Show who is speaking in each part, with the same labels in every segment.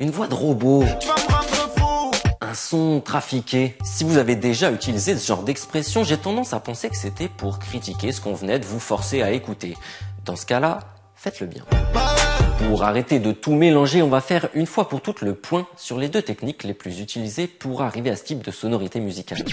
Speaker 1: Une voix de robot. Un son trafiqué. Si vous avez déjà utilisé ce genre d'expression, j'ai tendance à penser que c'était pour critiquer ce qu'on venait de vous forcer à écouter. Dans ce cas-là, faites-le bien. Pour arrêter de tout mélanger, on va faire une fois pour toutes le point sur les deux techniques les plus utilisées pour arriver à ce type de sonorité musicale.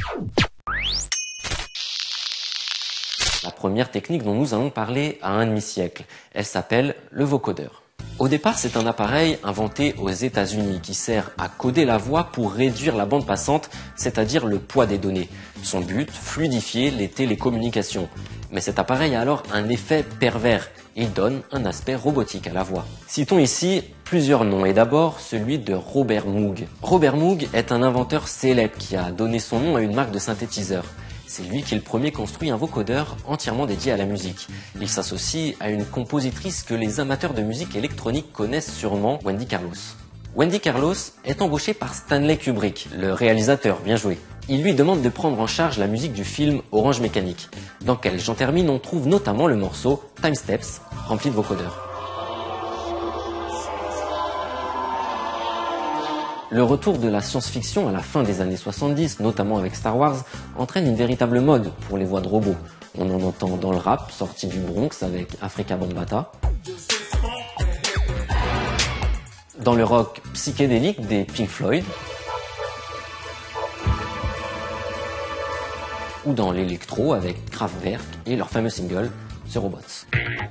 Speaker 1: La première technique dont nous allons parler a un demi-siècle. Elle s'appelle le vocodeur. Au départ, c'est un appareil inventé aux États-Unis qui sert à coder la voix pour réduire la bande passante, c'est-à-dire le poids des données. Son but, fluidifier les télécommunications. Mais cet appareil a alors un effet pervers. Il donne un aspect robotique à la voix. Citons ici plusieurs noms et d'abord celui de Robert Moog. Robert Moog est un inventeur célèbre qui a donné son nom à une marque de synthétiseurs. C'est lui qui est le premier construit un vocodeur entièrement dédié à la musique. Il s'associe à une compositrice que les amateurs de musique électronique connaissent sûrement, Wendy Carlos. Wendy Carlos est embauchée par Stanley Kubrick, le réalisateur, bien joué. Il lui demande de prendre en charge la musique du film Orange Mécanique, dans lequel J'en termine on trouve notamment le morceau Time Steps, rempli de vocodeurs. Le retour de la science-fiction à la fin des années 70, notamment avec Star Wars, entraîne une véritable mode pour les voix de robots. On en entend dans le rap, sorti du Bronx avec Afrika Bambaataa, dans le rock psychédélique des Pink Floyd, ou dans l'électro avec Kraftwerk et leur fameux single The Robots.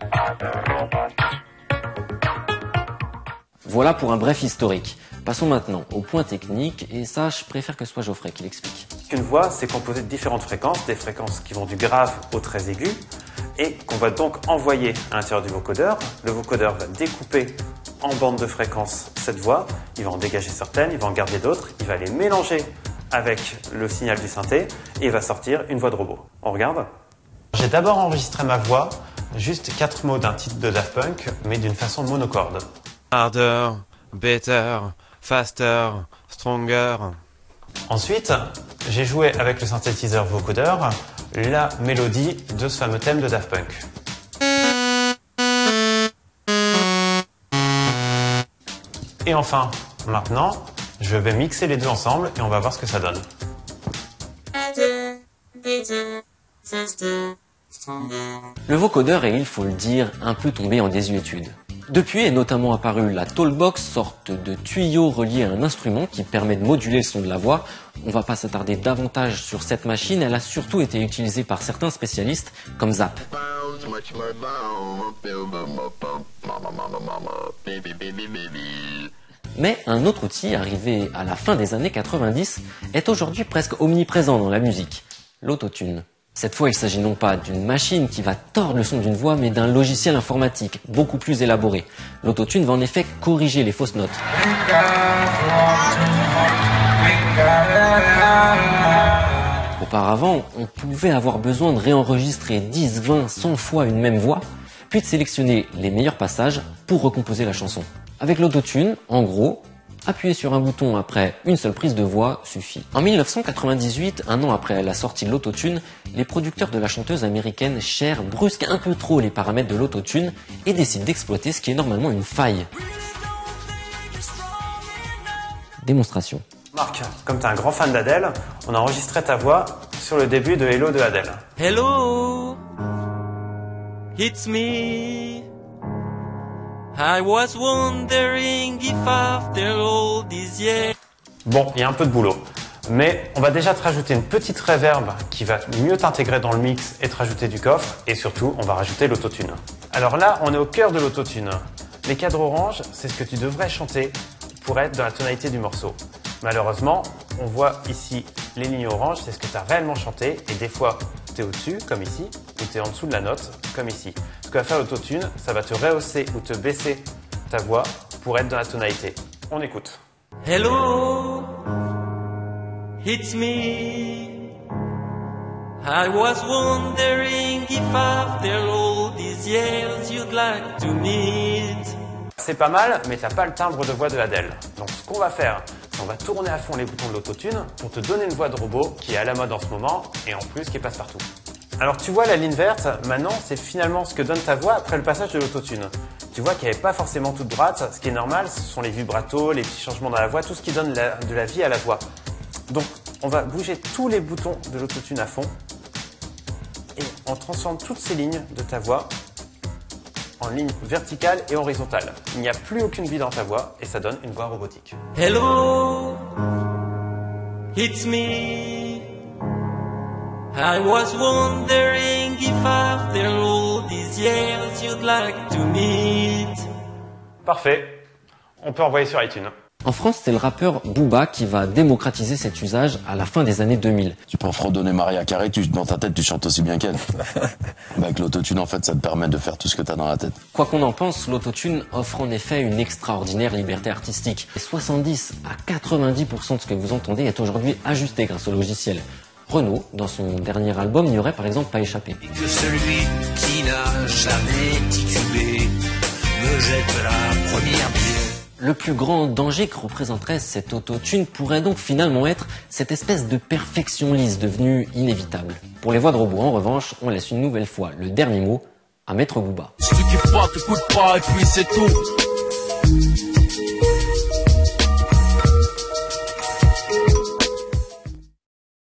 Speaker 1: Voilà pour un bref historique. Passons maintenant au point technique, et ça, je préfère que ce soit Geoffrey qui l'explique.
Speaker 2: Une voix, c'est composé de différentes fréquences, des fréquences qui vont du grave au très aigu, et qu'on va donc envoyer à l'intérieur du vocodeur. Le vocodeur va découper en bandes de fréquences cette voix, il va en dégager certaines, il va en garder d'autres, il va les mélanger avec le signal du synthé, et il va sortir une voix de robot. On regarde ? J'ai d'abord enregistré ma voix, juste 4 mots d'un titre de Daft Punk, mais d'une façon monocorde.
Speaker 3: Harder, better, faster, stronger.
Speaker 2: Ensuite, j'ai joué avec le synthétiseur vocodeur la mélodie de ce fameux thème de Daft Punk. Et enfin, maintenant, je vais mixer les deux ensemble et on va voir ce que ça donne.
Speaker 1: Le vocodeur est, il faut le dire, un peu tombé en désuétude. Depuis est notamment apparue la Talkbox, sorte de tuyau relié à un instrument qui permet de moduler le son de la voix. On va pas s'attarder davantage sur cette machine, elle a surtout été utilisée par certains spécialistes comme Zap. Mais un autre outil, arrivé à la fin des années 90, est aujourd'hui presque omniprésent dans la musique, l'autotune. Cette fois, il s'agit non pas d'une machine qui va tordre le son d'une voix, mais d'un logiciel informatique beaucoup plus élaboré. L'autotune va en effet corriger les fausses notes. Auparavant, on pouvait avoir besoin de réenregistrer 10, 20, 100 fois une même voix, puis de sélectionner les meilleurs passages pour recomposer la chanson. Avec l'autotune, en gros, appuyer sur un bouton après une seule prise de voix suffit. En 1998, un an après la sortie de l'autotune, les producteurs de la chanteuse américaine Cher brusquent un peu trop les paramètres de l'autotune et décident d'exploiter ce qui est normalement une faille. Démonstration.
Speaker 2: Marc, comme tu es un grand fan d'Adèle, on a enregistré ta voix sur le début de Hello de Adèle.
Speaker 3: Hello, it's me. I was wondering if after all these years...
Speaker 2: Bon, il y a un peu de boulot, mais on va déjà te rajouter une petite reverb qui va mieux t'intégrer dans le mix et te rajouter du coffre, et surtout, on va rajouter l'autotune. Alors là, on est au cœur de l'autotune. Les cadres orange, c'est ce que tu devrais chanter pour être dans la tonalité du morceau. Malheureusement, on voit ici les lignes oranges, c'est ce que tu as réellement chanté, et des fois, tu es au-dessus, comme ici, ou tu es en dessous de la note, comme ici. Ce que va faire l'autotune, ça va te rehausser ou te baisser ta voix pour être dans la tonalité. On écoute.
Speaker 3: Hello, it's me. I was wondering if after all these years you'd like to meet.
Speaker 2: C'est pas mal, mais t'as pas le timbre de voix de Adèle. Donc ce qu'on va faire, c'est on va tourner à fond les boutons de l'autotune pour te donner une voix de robot qui est à la mode en ce moment et en plus qui passe partout. Alors tu vois la ligne verte, maintenant c'est finalement ce que donne ta voix après le passage de l'autotune. tu vois qu'elle n'est pas forcément toute droite. Ce qui est normal, ce sont les vibratos, les petits changements dans la voix, tout ce qui donne de la vie à la voix. Donc, on va bouger tous les boutons de l'autotune à fond et on transforme toutes ces lignes de ta voix en ligne verticale et horizontale. Il n'y a plus aucune vie dans ta voix et ça donne une voix robotique.
Speaker 3: Hello, it's me. I was wondering if after all these years you'd like to meet.
Speaker 2: Parfait. On peut envoyer sur iTunes.
Speaker 1: En France, c'est le rappeur Booba qui va démocratiser cet usage à la fin des années 2000.
Speaker 4: Tu peux fredonner Maria Carey, dans ta tête, tu chantes aussi bien qu'elle. Avec l'autotune, en fait, ça te permet de faire tout ce que t'as dans la tête.
Speaker 1: Quoi qu'on en pense, l'autotune offre en effet une extraordinaire liberté artistique. Et 70 à 90% de ce que vous entendez est aujourd'hui ajusté grâce au logiciel. Renaud, dans son dernier album, n'y aurait par exemple pas échappé.
Speaker 5: Et que celui qui n'a jamais titubé me jette la première pierre.
Speaker 1: Le plus grand danger que représenterait cette autotune pourrait donc finalement être cette espèce de perfection lisse devenue inévitable. Pour les voix de robot, en revanche, on laisse une nouvelle fois le dernier mot à Maître Booba.
Speaker 5: Si tu kiffes pas, t'écoutes pas et puis c'est tout.